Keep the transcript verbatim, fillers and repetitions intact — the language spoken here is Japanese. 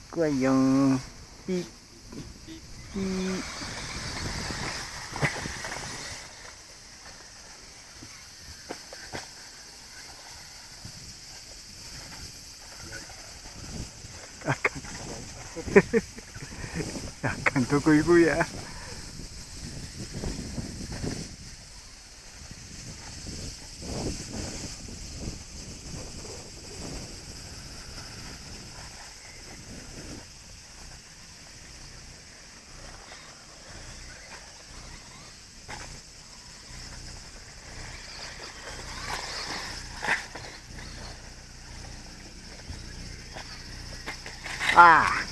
怖いよー。ピッピー。あかん。あかんとこ行くや。ああ。